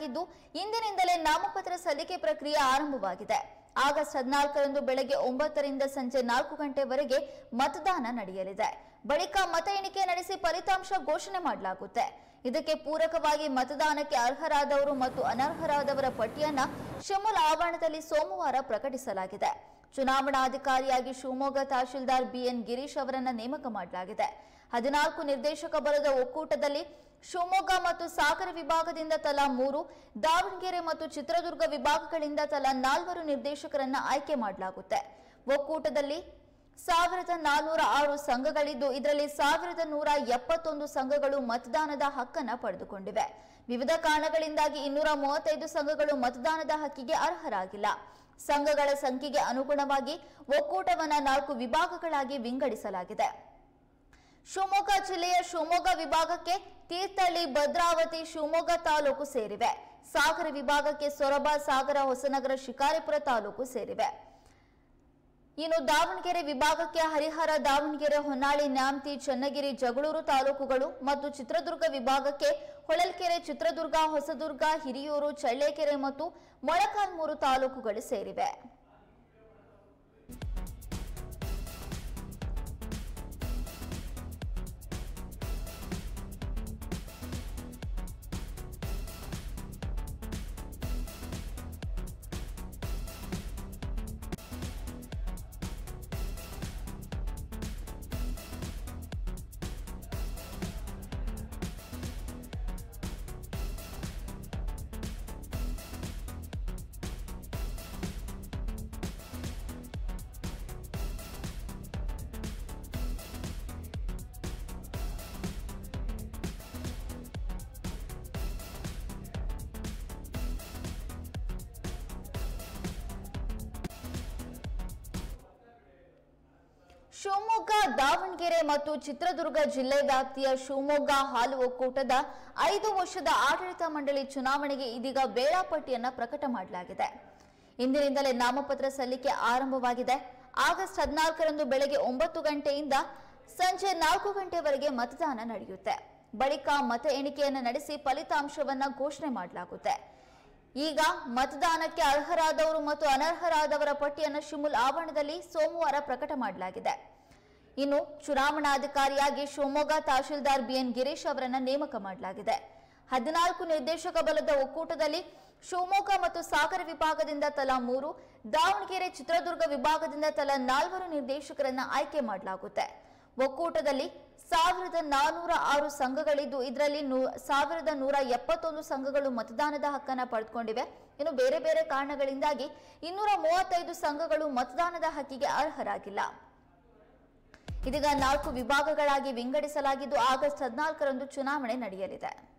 ಇದ್ದು ಇಂದಿನಿಂದಲೇ ನಾಮಪತ್ರ ಸಲ್ಲಿಕೆ ಪ್ರಕ್ರಿಯೆ ಆರಂಭವಾಗಿದೆ. ಆಗಸ್ಟ್ 14ರಂದು ಬೆಳಗ್ಗೆ 9 ರಿಂದ ಸಂಜೆ 4 ಗಂಟೆವರೆಗೆ ಮತದಾನ ನಡೆಯಲಿದೆ. ಬಳಿಕ ಮತ ಎಣಿಕೆ ನಡೆಸಿ ಫಲಿತಾಂಶ ಘೋಷಣೆ ಮಾಡಲಾಗುತ್ತೆ. ಇದಕ್ಕೆ ಪೂರಕವಾಗಿ ಮತದಾನಕ್ಕೆ ಅರ್ಹರಾದವರು ಮತ್ತು ಅನರ್ಹರಾದವರ ಪಟ್ಟಿಯನ್ನ ಶಿಮುಲ್ ಆವರಣದಲ್ಲಿ ಸೋಮವಾರ ಪ್ರಕಟಿಸಲಾಗಿದೆ. ಚುನಾವಣಾಧಿಕಾರಿಯಾಗಿ ಶಿವಮೊಗ್ಗ ತಹಶೀಲ್ದಾರ್ ಬಿಎನ್ ಗಿರೀಶ್ ಅವರನ್ನ ನೇಮಕ ಮಾಡಲಾಗಿದೆ. 14 ನಿರ್ದೇಶಕ ಬಲದ ಒಕ್ಕೂಟದಲ್ಲಿ ಶಿವಮೊಗ್ಗ ಮತ್ತು ಸಾಗರ ವಿಭಾಗದಿಂದ ತಲಾ 3, ದಾವಣಗೆರೆ ಮತ್ತು ಚಿತ್ರದುರ್ಗ ವಿಭಾಗಗಳಿಂದ ತಲಾ 4 ನಿರ್ದೇಶಕರನ್ನ ಆಯ್ಕೆ ಮಾಡಲಾಗುತ್ತೆ. ಒಕ್ಕೂಟದಲ್ಲಿ 1406 ಸಂಘಗಳಿದ್ದು ಇದರಲ್ಲಿ 1171 ಸಂಘಗಳು ಮತದಾನದ ಹಕ್ಕನ್ನು ಪಡೆದುಕೊಂಡಿವೆ. ವಿವಿಧ ಕಾರಣಗಳಿಂದಾಗಿ 235 ಸಂಘಗಳು ಮತದಾನದ ಹಕ್ಕಿಗೆ ಅರ್ಹರಾಗಿಲ್ಲ. ಸಂಘಗಳ ಸಂಖ್ಯೆಗೆ ಅನುಗುಣವಾಗಿ ಒಕ್ಕೂಟವನ್ನ 4 ವಿಭಾಗಗಳಾಗಿ ವಿಂಗಡಿಸಲಾಗಿದೆ. ಶಿವಮೊಗ್ಗ ಜಿಲ್ಲೆಯ ಶಿವಮೊಗ್ಗ ವಿಭಾಗಕ್ಕೆ ತೀರ್ಥಹಳ್ಳಿ, ಭದ್ರಾವತಿ, ಶಿವಮೊಗ್ಗ ತಾಲೂಕು ಸೇರಿವೆ. ಸಾಗರ ವಿಭಾಗಕ್ಕೆ ಸೊರಬ, ಸಾಗರ, ಹೊಸನಗರ, ಶಿಕಾರಿಪುರ ತಾಲೂಕು ಸೇರಿವೆ. ಇನ್ನು ದಾವಣಗೆರೆ ವಿಭಾಗಕ್ಕೆ ಹರಿಹರ, ದಾವಣಗೆರೆ, ಹೊನ್ನಾಳಿ, ನ್ಯಾಮತಿ, ಚನ್ನಗಿರಿ, ಜಗಳೂರು ತಾಲೂಕುಗಳು ಮತ್ತು ಚಿತ್ರದುರ್ಗ ವಿಭಾಗಕ್ಕೆ ಹೊಳಲ್ಕೆರೆ, ಚಿತ್ರದುರ್ಗ, ಹೊಸದುರ್ಗ, ಹಿರಿಯೂರು, ಚಳ್ಳಕೆರೆ ಮತ್ತು ಮೊಳಕಾಲ್ಮೂರು ತಾಲೂಕುಗಳು ಸೇರಿವೆ. ಶಿವಮೊಗ್ಗ, ದಾವಣಗೆರೆ ಮತ್ತು ಚಿತ್ರದುರ್ಗ ಜಿಲ್ಲೆ ವ್ಯಾಪ್ತಿಯ ಶಿವಮೊಗ್ಗ ಹಾಲು ಒಕ್ಕೂಟದ 5 ವರ್ಷದ ಆಡಳಿತ ಮಂಡಳಿ ಚುನಾವಣೆಗೆ ಇದೀಗ ವೇಳಾಪಟ್ಟಿಯನ್ನ ಪ್ರಕಟ ಮಾಡಲಾಗಿದೆ. ಇಂದಿನಿಂದಲೇ ನಾಮಪತ್ರ ಸಲ್ಲಿಕೆ ಆರಂಭವಾಗಿದೆ. ಆಗಸ್ಟ್ 14ರಂದು ಬೆಳಗ್ಗೆ 9 ಗಂಟೆಯಿಂದ ಸಂಜೆ 4 ಗಂಟೆವರೆಗೆ ಮತದಾನ ನಡೆಯುತ್ತೆ. ಬಳಿಕ ಮತ ಎಣಿಕೆಯನ್ನು ನಡೆಸಿ ಫಲಿತಾಂಶವನ್ನ ಘೋಷಣೆ ಮಾಡಲಾಗುತ್ತೆ. ಈಗ ಮತದಾನಕ್ಕೆ ಅರ್ಹರಾದವರು ಮತ್ತು ಅನರ್ಹರಾದವರ ಪಟ್ಟಿಯನ್ನು ಶಿಮುಲ್ ಆವರಣದಲ್ಲಿ ಸೋಮವಾರ ಪ್ರಕಟ ಮಾಡಲಾಗಿದೆ. ಇನ್ನು ಚುನಾವಣಾಧಿಕಾರಿಯಾಗಿ ಶಿವಮೊಗ್ಗ ತಹಶೀಲ್ದಾರ್ ಬಿಎನ್ ಗಿರೀಶ್ ಅವರನ್ನ ನೇಮಕ ಮಾಡಲಾಗಿದೆ. 14 ನಿರ್ದೇಶಕ ಬಲದ ಒಕ್ಕೂಟದಲ್ಲಿ ಶಿವಮೊಗ್ಗ ಮತ್ತು ಸಾಗರ ವಿಭಾಗದಿಂದ ತಲಾ 3, ದಾವಣಗೆರೆ, ಚಿತ್ರದುರ್ಗ ವಿಭಾಗದಿಂದ ತಲಾ 4 ನಿರ್ದೇಶಕರನ್ನ ಆಯ್ಕೆ ಮಾಡಲಾಗುತ್ತೆ. ಒಕ್ಕೂಟದಲ್ಲಿ 1406 ಸಂಘಗಳಿದ್ದು ಇದರಲ್ಲಿ 1171 ಸಂಘಗಳು ಮತದಾನದ ಹಕ್ಕನ್ನು ಪಡೆದುಕೊಂಡಿವೆ. ಇನ್ನು ಬೇರೆ ಬೇರೆ ಕಾರಣಗಳಿಂದಾಗಿ 235 ಸಂಘಗಳು ಮತದಾನದ ಹಕ್ಕಿಗೆ ಅರ್ಹರಾಗಿಲ್ಲ. ಇದೀಗ 4 ವಿಭಾಗಗಳಾಗಿ ವಿಂಗಡಿಸಲಾಗಿದ್ದು ಆಗಸ್ಟ್ 14ರಂದು ಚುನಾವಣೆ ನಡೆಯಲಿದೆ.